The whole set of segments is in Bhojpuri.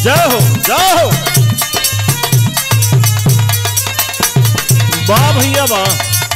जय हो जय हो। वाह भैया वाह।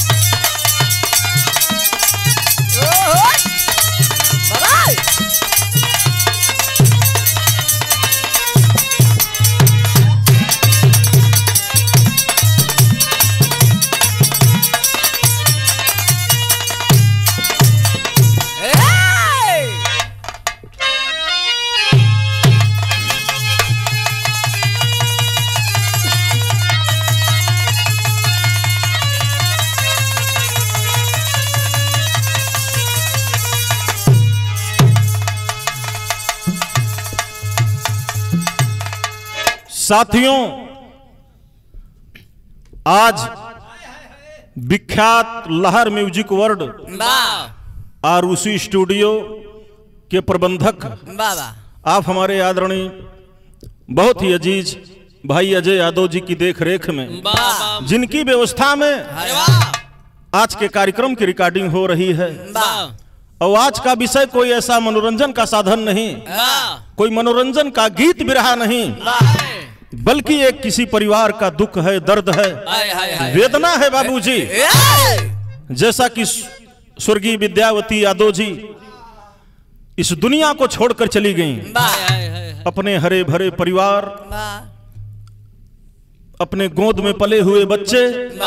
साथियों, आज विख्यात लहर म्यूजिक वर्ल्ड और उसी स्टूडियो के प्रबंधक आप हमारे आदरणीय बहुत ही अजीज भाई अजय यादव जी की देखरेख में, जिनकी व्यवस्था में आज के कार्यक्रम की रिकॉर्डिंग हो रही है। और आज का विषय कोई ऐसा मनोरंजन का साधन नहीं, कोई मनोरंजन का गीत बिरहा नहीं, बल्कि एक किसी परिवार का दुख है, दर्द है, वेदना है बाबूजी। जैसा कि स्वर्गीय विद्यावती यादव जी इस दुनिया को छोड़कर चली गईं, अपने हरे भरे परिवार, अपने गोद में पले हुए बच्चे,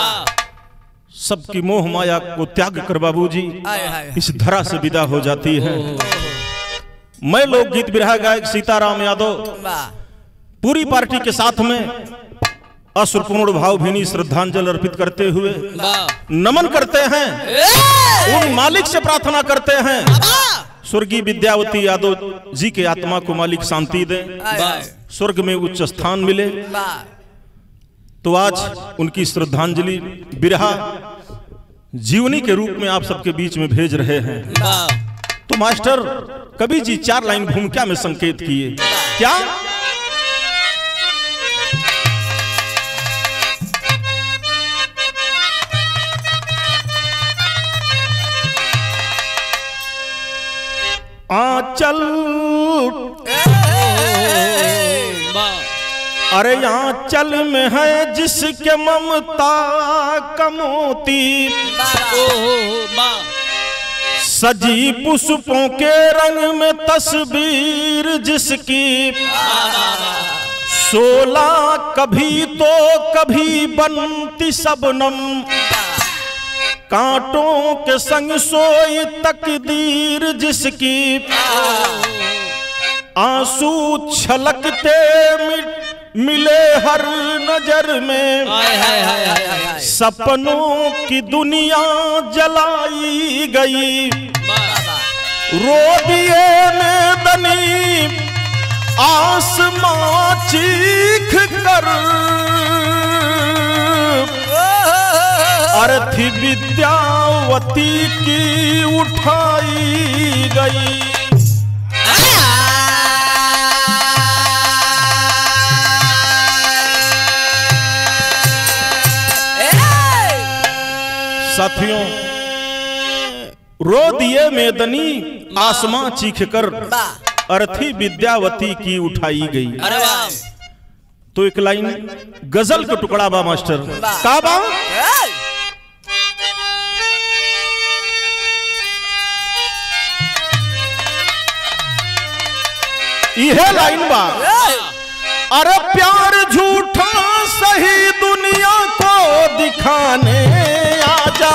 सबकी मोह माया को त्याग कर बाबूजी इस धरा से विदा हो जाती है। मैं लोकगीत बिरहा गायक सीताराम यादव पूरी पार्टी के साथ में अश्रुपूर्ण भावभीनी श्रद्धांजलि अर्पित करते हुए नमन करते हैं, उन मालिक से प्रार्थना करते हैं स्वर्गीय विद्यावती यादव जी के आत्मा को मालिक शांति दे, स्वर्ग में उच्च स्थान मिले। तो आज उनकी श्रद्धांजलि बिरहा जीवनी के रूप में आप सबके बीच में भेज रहे हैं। तो मास्टर कवि जी 4 लाइन भूमिका में संकेत किए, क्या आंचल, अरे आंचल में है जिसके ममता का मोती, सजी पुष्पों के रंग में तस्वीर जिसकी, 16 कभी तो कभी बनती शबनम, कांटों के संग सोई तकदीर जिसकी, आंसू छलकते मिले हर नजर में, सपनों की दुनिया जलाई गई, रो दिए मैदानी आसमां चीख कर, अर्थी विद्यावती की उठाई गई। साथियों, रो दिए मैदानी आसमां चीख कर, अर्थी विद्यावती की उठाई गई। तो एक लाइन गजल का टुकड़ा बा मास्टर, का बा? यह लाइन बा, अरे प्यार झूठा सही दुनिया को दिखाने आजा,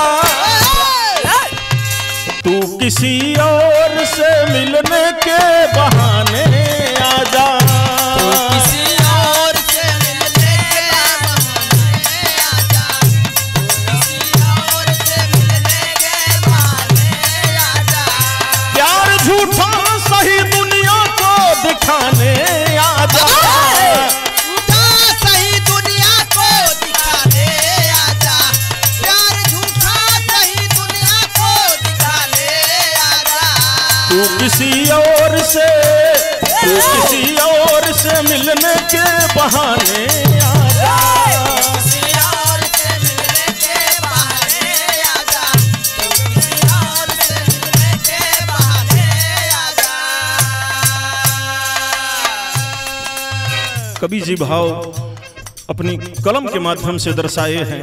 तू किसी और से मिलने के बहाने आजा, तू किसी और से मिलने के बहाने आजा, तू किसी और से मिलने के बहाने आजा, प्यार झूठा सही दुनिया को दिखाने आजा, झूठा सही दुनिया को दिखाने आजा, प्यार झूठा सही दुनिया को दिखाने आजा, तू किसी और से मिलने के बहाने आजा, किसी और से मिलने के बहाने आजा, तू किसी और से मिलने के बहाने आजा। कवि जी भाव अपनी कलम के माध्यम से दर्शाए हैं।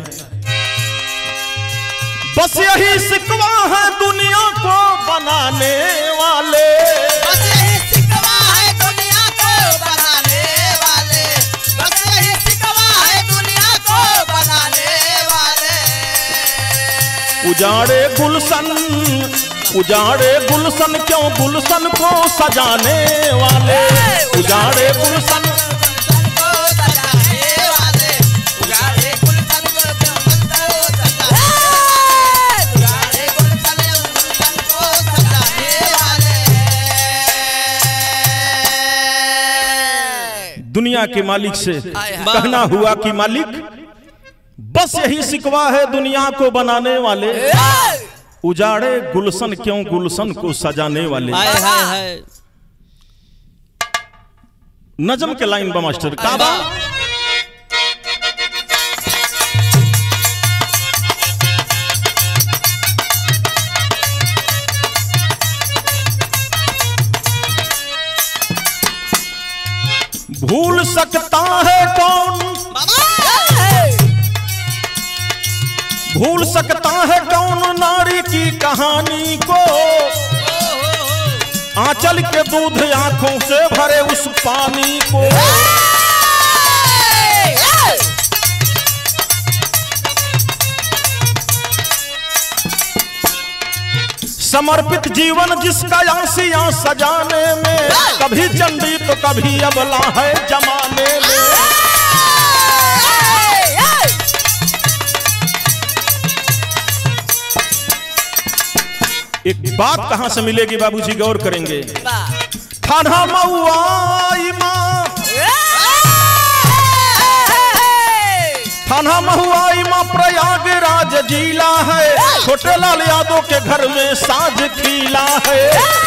बस यही शिकवा है दुनिया को बनाने वाले, बस यही शिकवा है दुनिया को बनाने वाले, बस यही शिकवा है दुनिया को बनाने वाले। उजाड़े गुलशन क्यों गुलशन को सजाने वाले, उजाड़े गुलशन को सजाने वाले, उजाड़े गुलशन को उजाड़े गुलशन को सजाने वाले। दुनिया के मालिक से कहना हुआ कि मालिक बस यही शिकवा है दुनिया को बनाने वाले, उजाड़े गुलशन क्यों गुलशन को सजाने वाले। नजम के लाइन बा मास्टर का बा, भूल सकता है कौन, भूल सकता है कौन नारी की कहानी को, आंचल के दूध आंखों से भरे उस पानी को। समर्पित जीवन जिसका आसियां सजाने में, कभी चंडी तो कभी अबला है जमाने में। एक बात कहां से मिलेगी बाबूजी, गौर करेंगे। थाना महुआई मां, थाना महुआई मां प्रयागराज जिला है, छोटे लाल यादव के घर में साज खिला है।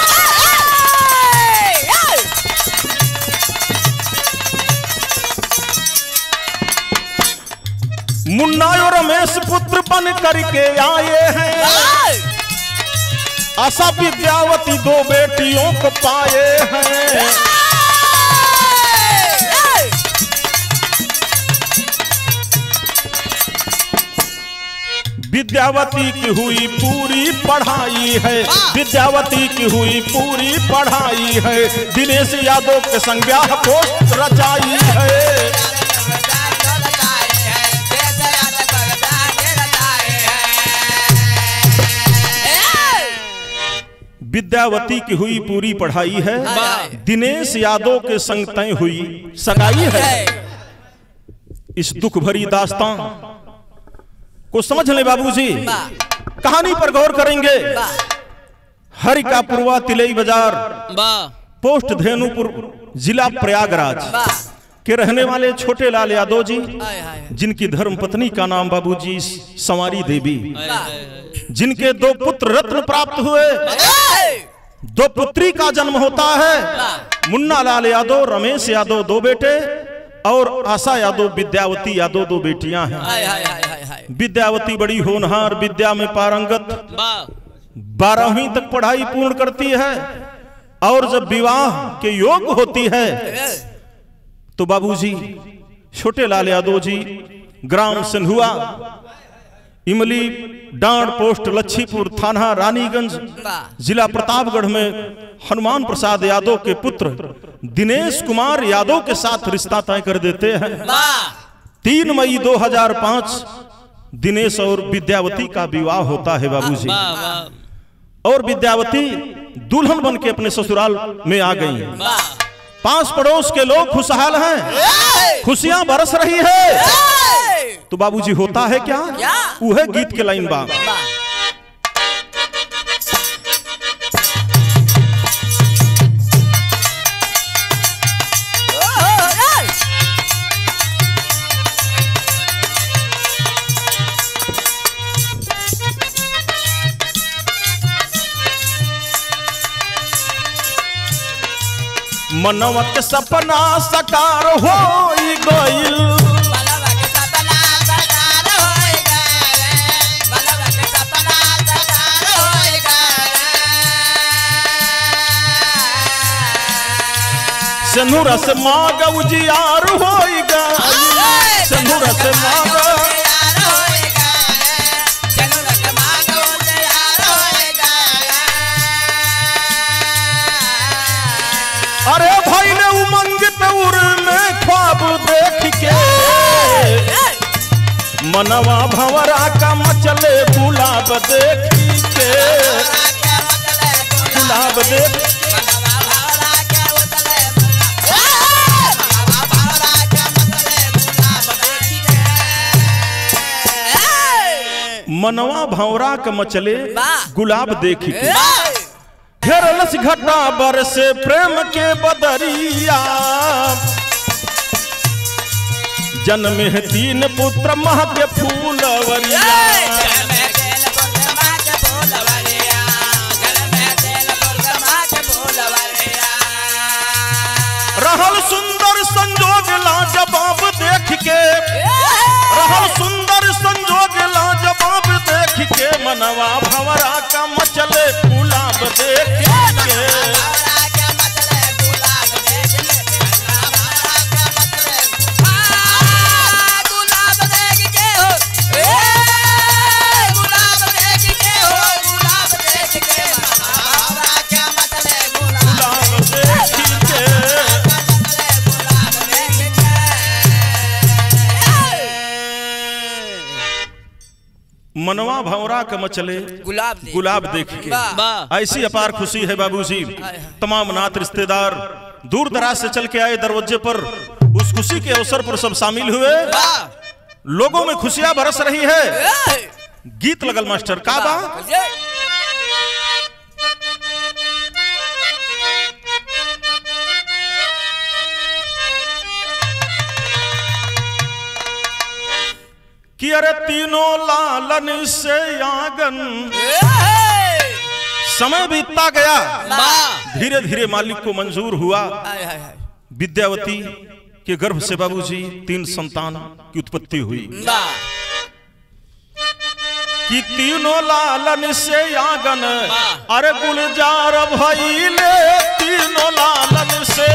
मुन्ना और रमेश पुत्र बन करके आए हैं, आशा विद्यावती दो बेटियों को पाए हैं। विद्यावती की हुई पूरी पढ़ाई है, विद्यावती की हुई पूरी पढ़ाई है, दिनेश यादव के संग ब्याह पोस्ट रचाई है। विद्यावती की हुई पूरी पढ़ाई है, दिनेश यादव के संग तय हुई सगाई है। इस दुख भरी दास्तां को समझ ले बाबूजी, कहानी पर गौर करेंगे। हरिकापुरवा तिलई बाजार पोस्ट धेनुपुर जिला प्रयागराज के रहने वाले छोटे लाल यादव जी, जिनकी धर्म पत्नी का नाम बाबूजी संवारी देवी, जिनके दो पुत्र रत्न प्राप्त हुए, दो पुत्री का जन्म होता है। मुन्ना लाल यादव, रमेश यादव दो बेटे, और आशा यादव, विद्यावती यादव दो बेटियां हैं। विद्यावती बड़ी होनहार, विद्या में पारंगत, 12वीं तक पढ़ाई पूर्ण करती है, और जब विवाह के योग होती है तो बाबूजी छोटे लाल यादव जी ग्राम सिंधुआ, इमली डांड पोस्ट लच्छीपुर, थाना रानीगंज, जिला प्रतापगढ़ में हनुमान प्रसाद यादव के पुत्र दिनेश कुमार यादव के साथ रिश्ता तय कर देते हैं। 3 मई 2005 दिनेश और विद्यावती का विवाह होता है बाबूजी, और विद्यावती दुल्हन बन के अपने ससुराल में आ गई। पास पड़ोस के लोग खुशहाल हैं, खुशियां बरस रही है। तो बाबूजी होता है क्या, वह गीत के लाइन बा, मनवा के सपना साकार होई गइल, सिंदूर से मांग उजियार होएगा सिंदूर से मांग अरे भाई ने उमंग तौर में ख्वाब देख के मनवा भंवरा का मचले गुलाब देख के गुलाब देख मनवा भंवरा का मचले गुलाब देख के घेरलस घटा बरसे प्रेम के बदरिया जन्म है 3 पुत्र मह के फूलवरिया रहल सुंदर संजोग लाजवाब देख के रहल सुंदर संजोग लाजवाब देख के मनवा भंवरा का मचले गुलाब देख के मनवा भंवरा का मचले गुलाब देख के ऐसी अपार खुशी है बाबूजी। तमाम नात रिश्तेदार दूर दराज से चल के आए दरवाजे पर, उस खुशी के अवसर पर सब शामिल हुए। लोगों में खुशियां बरस रही है। गीत लगल मास्टर का बा कि अरे तीनों लालन से आंगन समय बीतता गया, धीरे धीरे मालिक को मंजूर हुआ विद्यावती के गर्भ से बाबूजी 3 संतान की उत्पत्ति हुई। कि तीनों लालन से आंगन अरे गुलजार भइले तीनों लालन से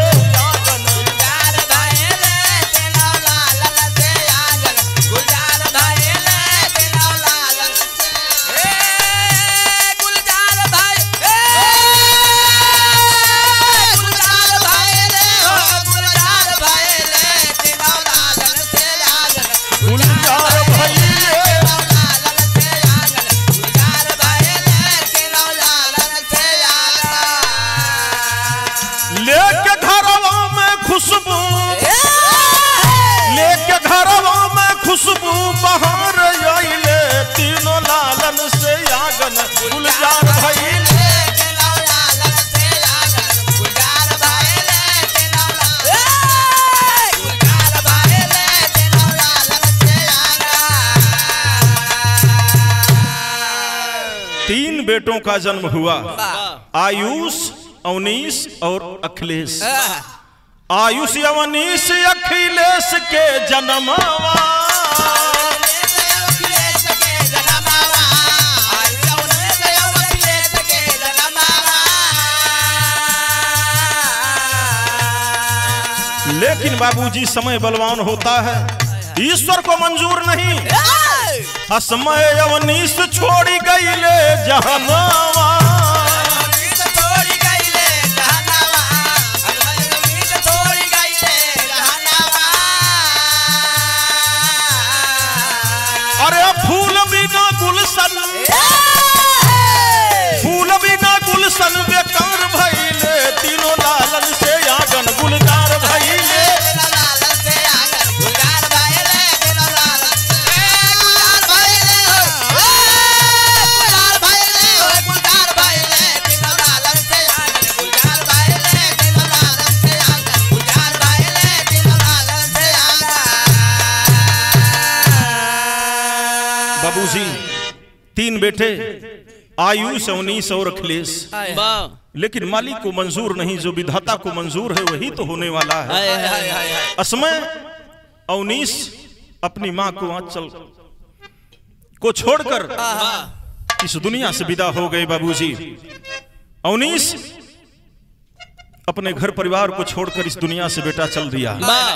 खुशबू बहार आइले तीनों लालन से आंगन गुलजार भइले तीन बेटों का जन्म हुआ, आयुष, अवनीश और अखिलेश। आयुष अवनीश अखिलेश के जन्मवा लेकिन बाबूजी समय बलवान होता है, ईश्वर को मंजूर नहीं। असमय अवनीश छोड़ी गईले जहनवा अरे फूल बिना गुलशन फूल बिना गुलशन बेकार भइले तीनों लालन से आंगन गुलजार भइले बाबूजी 3 बेटे आयुष, अवनीश और अखिलेश, लेकिन मालिक को मंजूर नहीं, जो विधाता को मंजूर है वही तो होने वाला है। असमय अवनीश अपनी मां को आंचल को छोड़कर इस दुनिया से विदा हो गए बाबूजी। अवनीश अपने घर परिवार को छोड़कर इस दुनिया से बेटा चल दिया।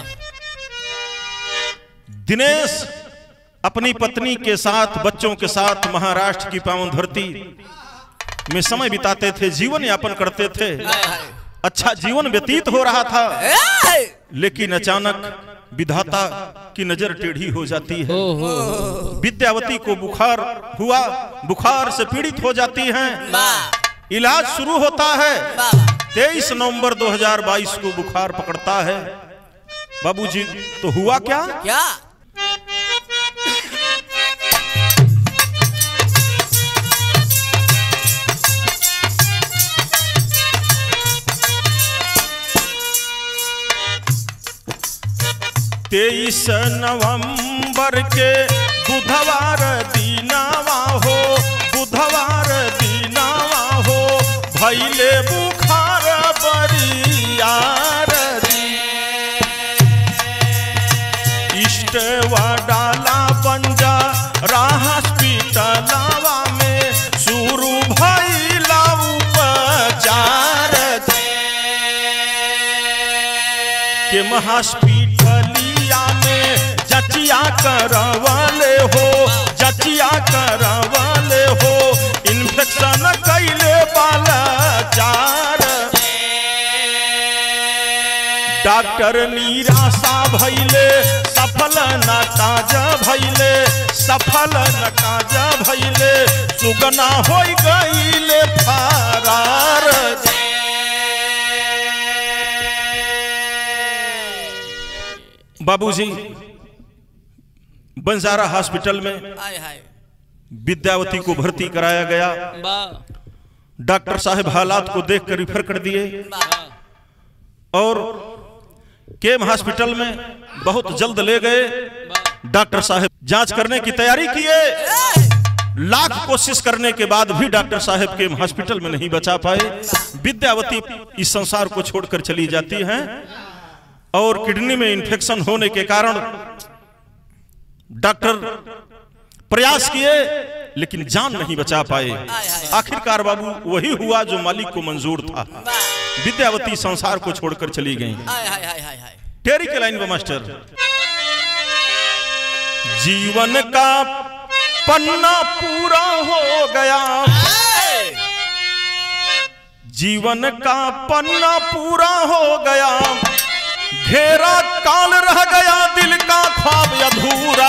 दिनेश अपनी पत्नी के साथ, बच्चों के साथ महाराष्ट्र की पावन धरती में समय बिताते थे, जीवन यापन करते थे, अच्छा जीवन व्यतीत हो रहा था। लेकिन अचानक विधाता की नजर टेढ़ी हो जाती है। विद्यावती को बुखार हुआ, बुखार से पीड़ित हो जाती हैं। इलाज शुरू होता है। 23 नवंबर 2022 को बुखार पकड़ता है। बाबूजी तो हुआ क्या? क्या? तेईस नवंबर के बुधवार दीनावा हो, बुधवार दीनावा हो, भैले बुखार बरियार इष्टवा डाला बंजा हॉस्पिटलवा में शुरू भैला उपचार के हॉस्पिटलिया में जचिया करवाले हो, जचिया करवाले हो, इन्फेक्शन कैले वाला चार। डॉक्टर निराशा भैले, सफल न काज भैले, सफल न काज भैले, सुगना हो गईले फरार। बाबूजी बंजारा हॉस्पिटल में विद्यावती को भर्ती कराया गया। डॉक्टर साहब हालात को देखकर रिफर कर दिए और केम हॉस्पिटल में बहुत जल्द ले गए। डॉक्टर साहब जांच करने की तैयारी किए, लाख कोशिश करने के बाद भी डॉक्टर साहब केम हॉस्पिटल में नहीं बचा पाए। विद्यावती इस संसार को छोड़कर चली जाती हैं और किडनी में इंफेक्शन होने के कारण डॉक्टर प्रयास किए लेकिन जान नहीं बचा पाए। आखिरकार बाबू वही हुआ जो मालिक को मंजूर था। विद्यावती संसार को छोड़कर चली गई। टेरी के लाइन में मास्टर, जीवन का पन्ना पूरा हो गया, जीवन का पन्ना पूरा हो गया, घेरा काल रह गया, दिल का ख्वाब अधूरा।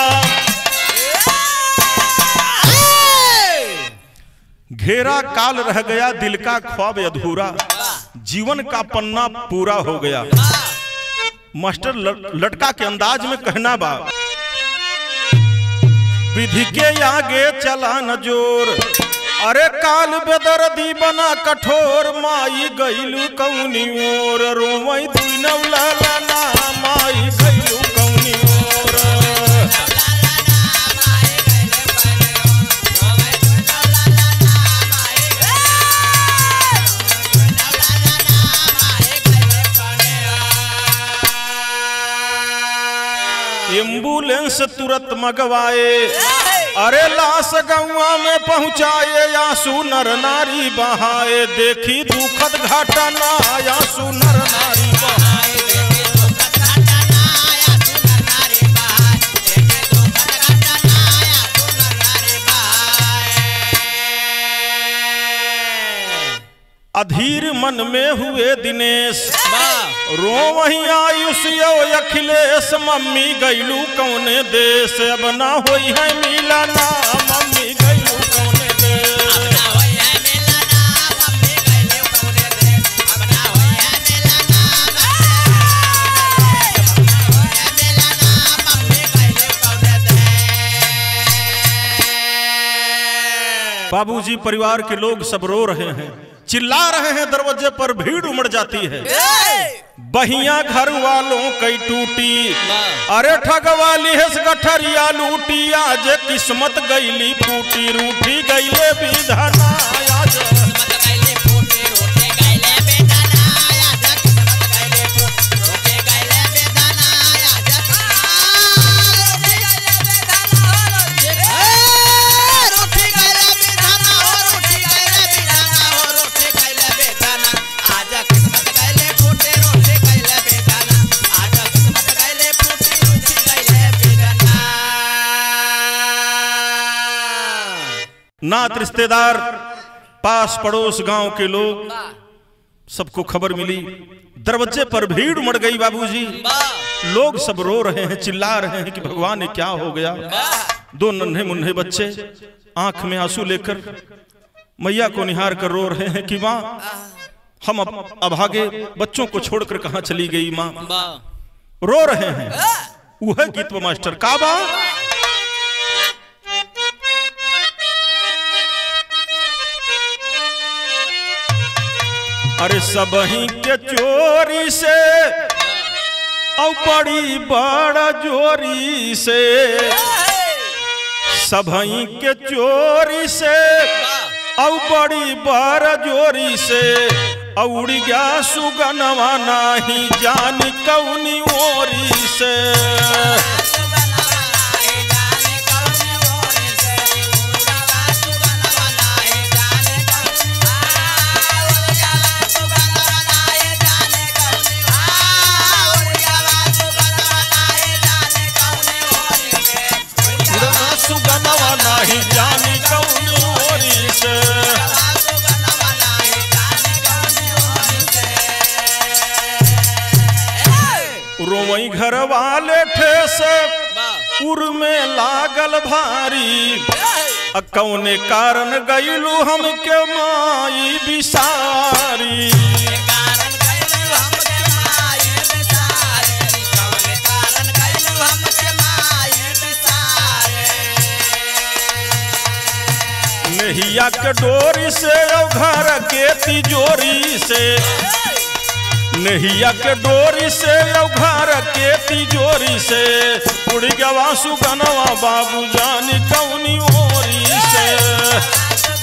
घेरा काल रह गया, दिल का ख्वाब अधूरा, जीवन का पन्ना पूरा हो गया। मास्टर लटका के अंदाज में कहना बा, विधि के आगे चला न जोर, अरे काल बेदर्दी बना कठोर, माई गईलू कौनी ओर, रोवई दुई नवला ना, माई गईलू कौनी ओर। एम्बुलेंस तुरंत मंगवाए, अरे लाश गौवा में पहुंचाए, आंसू नर नारी बहाए, देखी दुखद घटना, आंसू नर नारी बहाए। अधीर मन में हुए दिनेश, रो वही आयुष यो अखिलेश, मम्मी गईलू कौने देश, अब ना होई है मिलना, मम्मी गईलू कौने देश। बाबूजी परिवार के लोग सब रो रहे हैं, चिल्ला रहे हैं, दरवाजे पर भीड़ उमड़ जाती है। बहिया घर वालों कई टूटी, अरे ठगवाली है गठरिया लूटी, आज किस्मत गईली फूटी, रूठी गईले विधाना, आज नात रिश्तेदार, पास पड़ोस गांव के लोग, सबको खबर मिली। दरवाजे पर भीड़ उमड़ गई बाबूजी। लोग सब रो रहे हैं, चिल्ला रहे हैं कि भगवान ने क्या हो गया। दो नन्हे मुन्ने बच्चे आंख में आंसू लेकर मैया को निहार कर रो रहे हैं कि माँ हम अभागे बच्चों को छोड़कर कहां चली गई माँ। रो रहे हैं। वह गीत मास्टर काबा। अरे सबही के चोरी से औ बड़ी बड़ा जोरी से, सबही के चोरी से औ बड़ी बड़ा जोरी से, उड़ गया सुगनवा नाही जानी कौनी ओरी से। सुगनवा नाही जानी कौनी ओरी से। रोवई घर वाले ठेस उर में लागल भारी, कौने कारण गईलू हमके माई बिसारी। नहिया के डोरी से और घर के तिजोरी से, नहिया के डोरी से और घर के तिजोरी से, उड़ गवा सुगनवा बाबू जानी कौनी ओरी से।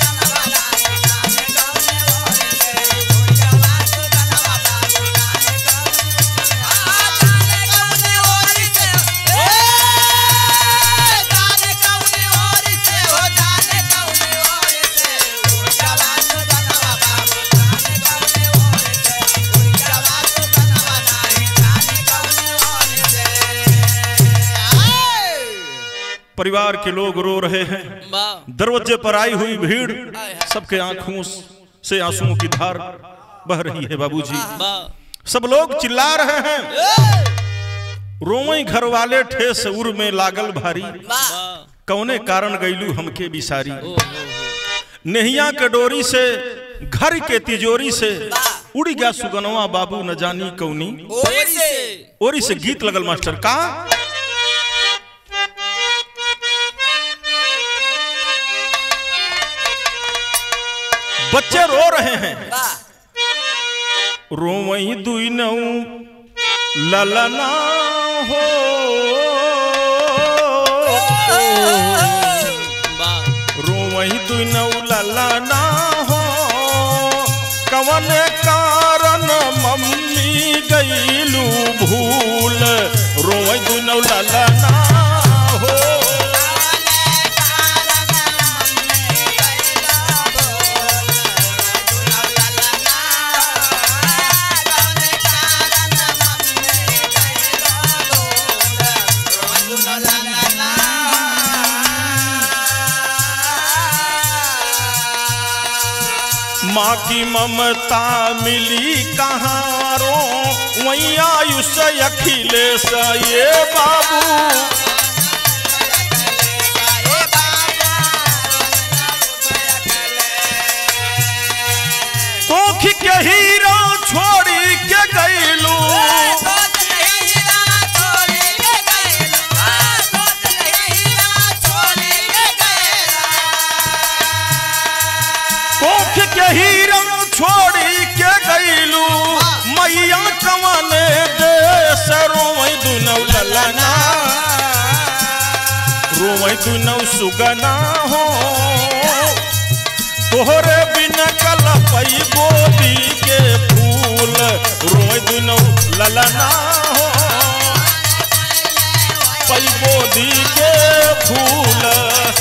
परिवार के लोग रो रहे हैं। दरवाजे पर आई हुई भीड़, सबके आंखों से आंसुओं की धार बह रही है बाबूजी। सब लोग चिल्ला रहे हैं। रोवई घर वाले ठेस उर में लागल भारी, कौने कारण गईलू हमके बिसारी। नहिया के डोरी से घर के तिजोरी से, उड़ गया सुगनवा बाबू न जानी कौनी ओरी से। गीत लगल मास्टर का। बच्चे रो रहे हैं। रोवई दुई नौ ललना हो, रोवई दुई नौ ललना हो, कवन कारण मम्मी गईलू भूल। रोवई दुई नौ ललना हो, माँ की ममता मिली कहाँ रो, वहीं आयुष अखिलेश ये बाबू। कोख के हीरा छोड़ी के गईलू, कोख के हीरा छोड़ी के गईलू, मैया कवने देश। रोवई दुनौ ललना, रोवई दुनौ सुगना हो, तोहरे बिन कलपई गोदी के फूल। रोवई दुनौ ललना हो, पई गोदी के फूल।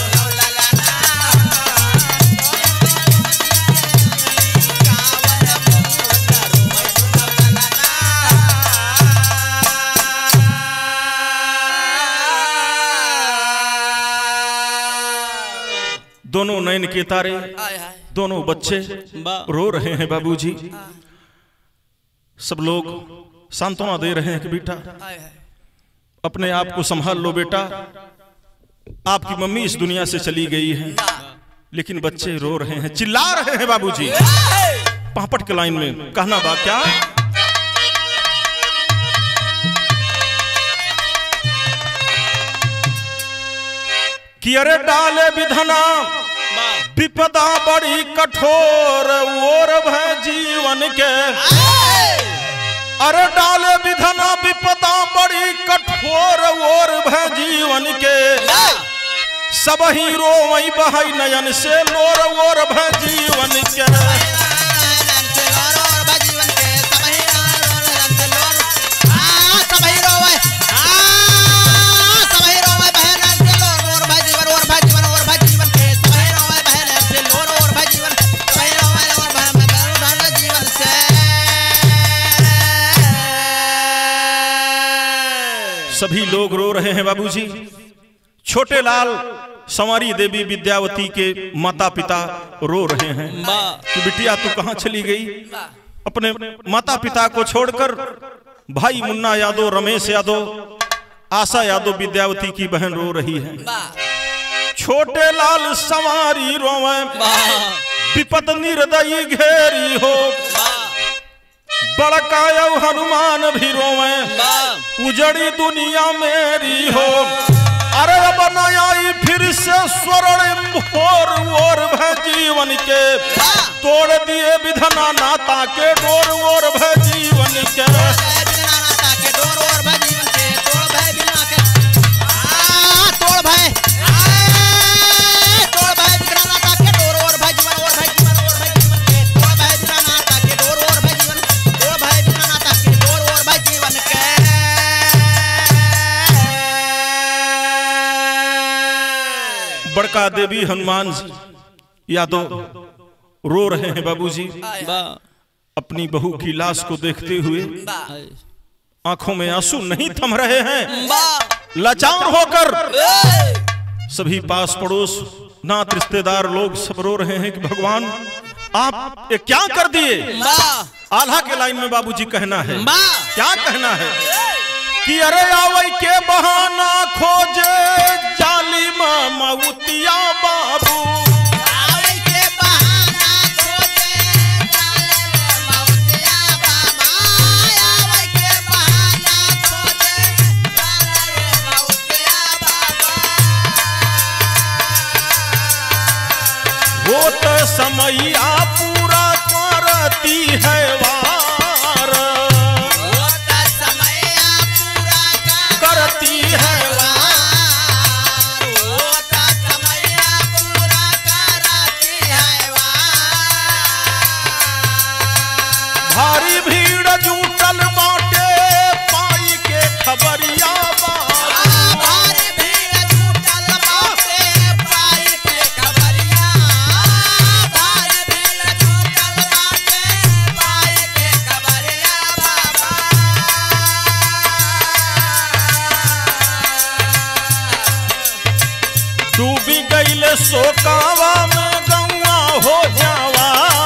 दोनों नयन के तारे, दोनों बच्चे रो रहे हैं बाबूजी। सब लोग सांत्वना दे रहे हैं कि बेटा अपने आप को संभाल लो बेटा, आपकी मम्मी इस दुनिया से चली गई है। लेकिन बच्चे रो रहे हैं, चिल्ला रहे हैं बाबूजी। पापट के लाइन में कहना बा क्या, कि अरे डाले विधना विपदा बड़ी कठोर और भय जीवन के। अरे डाले विधना विपदा बड़ी कठोर और भय जीवन के। सब ही रोवई बहई नयन से लोर और भय जीवन के। सभी लोग रो रहे हैं बाबूजी। छोटे लाल संवारी देवी विद्यावती के माता पिता रो रहे हैं कि बिटिया तू कहां चली गई। अपने माता पिता को छोड़कर भाई मुन्ना यादव, रमेश यादव, आशा यादव विद्यावती की बहन रो रही है। छोटे लाल संवारी रोवे विपद निर्दयी घेरी हो। बड़काया हनुमान भी रोवे उजड़ी दुनिया मेरी हो। अरे बनाई फिर से स्वर्ण और भय जीवन के। तोड़ दिए विधना नाता के डोर और भय जीवन के। बड़का देवी हनुमान यादव रो रहे हैं बाबूजी। अपनी बहू की लाश को देखते हुए आंखों में आंसू नहीं थम रहे हैं। लाचार होकर सभी पास पड़ोस नात रिश्तेदार लोग सब रो रहे हैं कि भगवान आप ये क्या कर दिए। आल्हा के लाइन में बाबूजी कहना है, क्या कहना है कि अरे आवई के बहाना खोजे जालिम मऊतिया बाबू। आवई के बहाना खोजे जालिम मऊतिया बाबा। आवई के बहाना खोजे जालिम मऊतिया बाबा। वो तो समैया पूरा करती है वार। भारी भीड़ जुटल बाटे पाई के खबरिया बा। भारी भीड़ जुटल बाटे पाई के खबरिया। भारी भीड़ जुटल बाटे पाई के खबरिया बाबा। डूबी गईले सोकावा में गौवा हो जावा।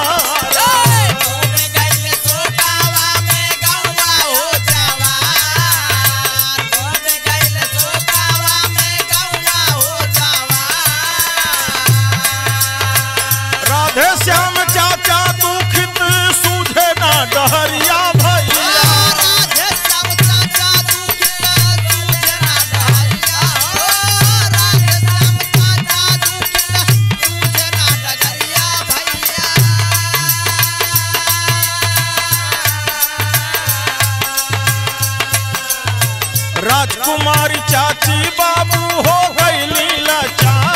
श्याम चाचा दुखित सूझे ना डहरिया भैया। राधे श्याम चाचा दुखित सूझे ना डहरिया। राधे श्याम चाचा दुखित सूझे ना डहरिया भैया। राजकुमारी चाची बाबू हो गई लाचार।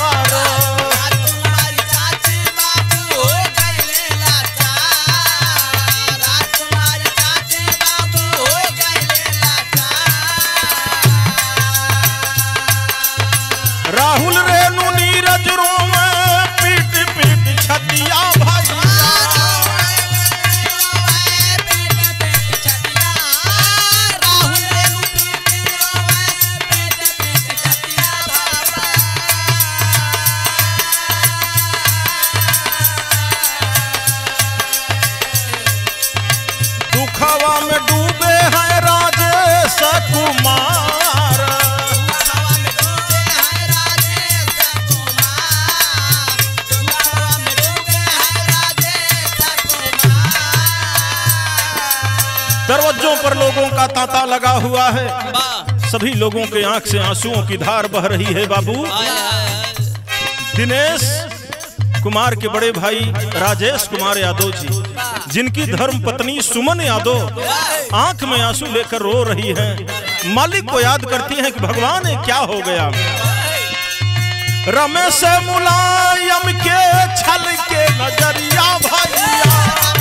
राहुल रेणु नीरज रोवे पीट पीट छतिया भैया। राहुल रेणु पीट रोवे पीट पीट छतिया कुमार। दरवाजों पर लोगों का तांता लगा हुआ है, सभी लोगों के आंख से आंसुओं की धार बह रही है। बाबू दिनेश कुमार के बड़े भाई राजेश कुमार यादव जी, जिनकी धर्म पत्नी सुमन यादव आंख में आंसू लेकर रो रही हैं, मालिक को याद करती हैं कि भगवान ये क्या हो गया। रमेश मुलायम के छल के नजरिया भैया,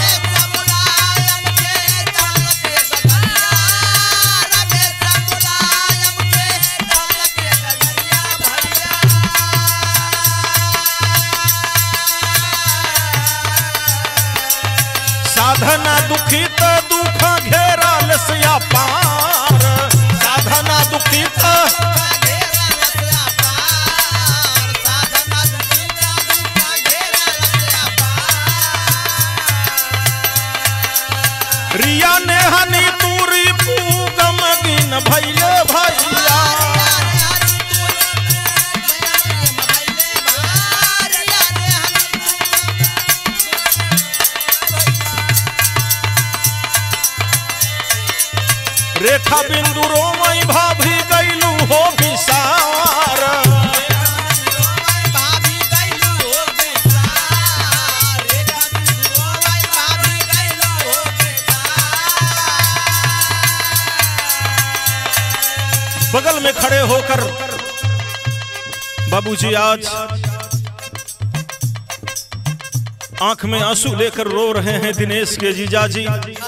साधना दुखित दुख घेरा लसिया पार, साधना दुखित रिया ने हनी दूरी पूगम गिन भैले भैया। रेखा बिंदु रोमई भाभी गईलू हो विसार, बगल में खड़े होकर बाबूजी आज आंख में आंसू लेकर रो रहे हैं दिनेश के जीजाजी।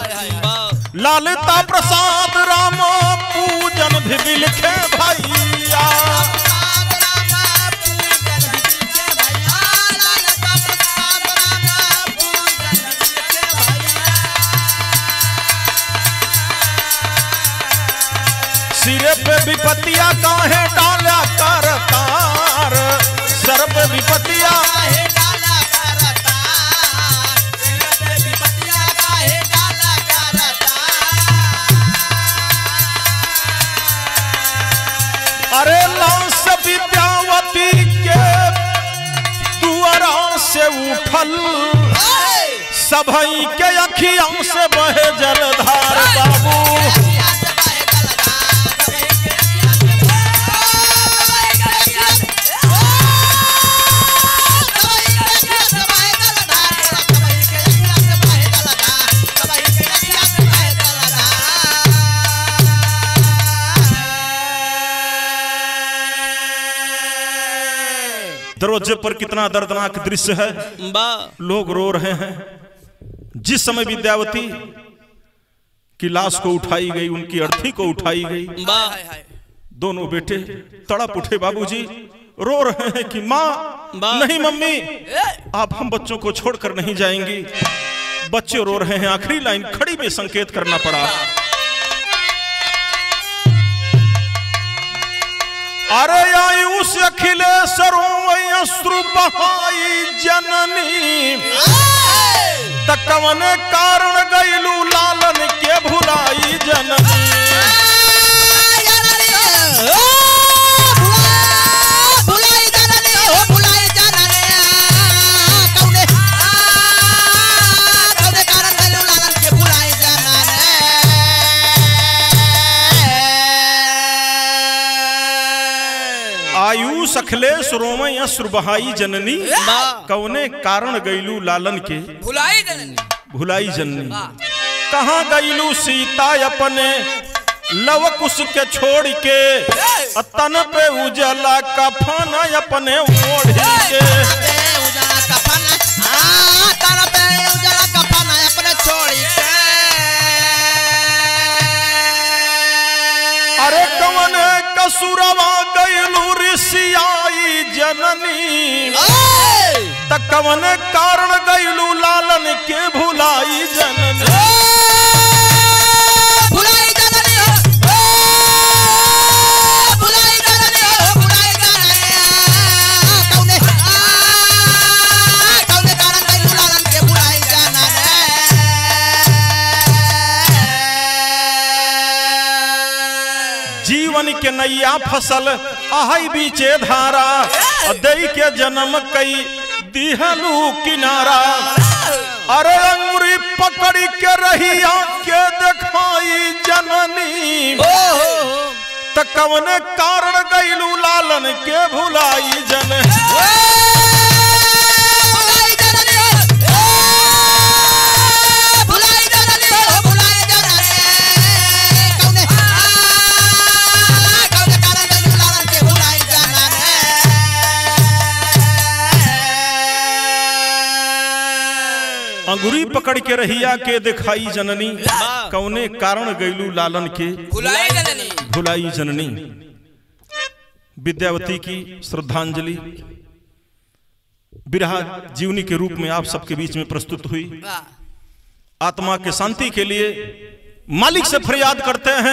लालता प्रसाद राम पूजन भी बिलखे भैया, सिरे पे विपतिया काहे डाला कर तार, सर पे विपतिया अरे लाश विद्यावती के दुआरा से उठल, सभई के अखियों से बहे जलधार। बाबू दरवाजे पर कितना दर्दनाक दृश्य है, लोग रो रहे हैं। जिस समय विद्यावती की लाश को उठाई गई, उनकी अर्थी को उठाई गई, दोनों बेटे तड़प उठे। बाबूजी रो रहे हैं कि माँ नहीं मम्मी, आप हम बच्चों को छोड़कर नहीं जाएंगी। बच्चे रो रहे हैं, आखिरी लाइन खड़ी में संकेत करना पड़ा। अरे आयुष अखिलेश्वरों अश्रु बहाई जननी, तकवन कारण गईलू लालन के भुलाई जननी। आयुष अखिलेश रोमई अश्रु बहाई जननी, कौने कारण गईलू लालन के भुलाई जननी। कहाँ गईलू सीता अपने लवकुश के छोड़ के, तन पे उजला कफन अपने ओढ़ के। अरे कौन कसुरवा गईलू ऋषियाई जननी, तकवन कारण गईलू लालन के भुलाई जननी। जीवन के नैया फसल आहई बीचे धारा दई के जन्म कई दिहलू किनारा। अरे अंगुरी पकड़ी के रहिया के दिखाई जननी त कवने कारण गईलू लालन के भुलाई जन। अंगुरी पकड़ के रहिया के दिखाई जननी कौने कारण गईलू लालन के भुलाई जननी। विद्यावती की श्रद्धांजलि बिरहा जीवनी के रूप में आप सबके बीच में प्रस्तुत हुई। आत्मा के शांति के लिए मालिक से फरियाद करते हैं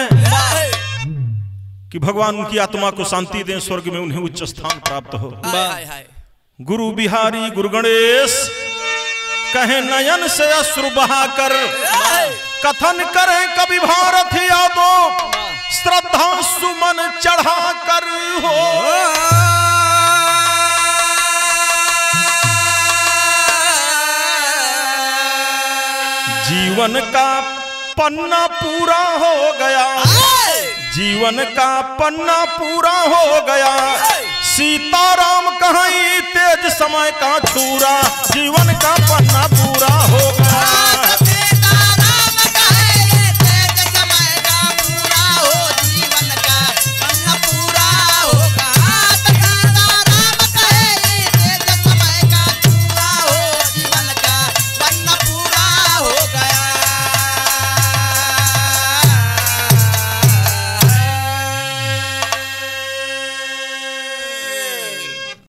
कि भगवान उनकी आत्मा को शांति दें, स्वर्ग में उन्हें उच्च स्थान प्राप्त हो। गुरु बिहारी गुरु गणेश कहे नयन से अश्रु बहाकर कथन करें कवि भारत यादव श्रद्धा सुमन चढ़ा कर हो। जीवन का पन्ना पूरा हो गया, जीवन का पन्ना पूरा हो गया। सीताराम कहीं तेज समय का छूरा, जीवन का पन्ना पूरा हो